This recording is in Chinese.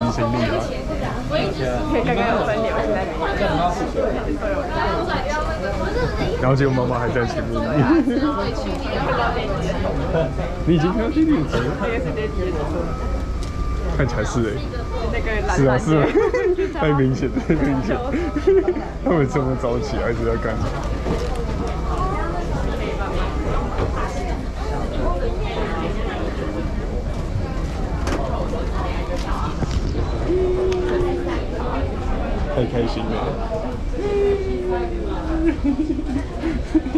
行李啊。 刚刚有分流，现在没有。 然后结果妈妈还在前面。你已经看到第六集了？ 这个是这集的， 看起来是哎。 那个蓝是啊是啊， 的， 太明显太明显。他们这么早起来是在干什么？太开心了。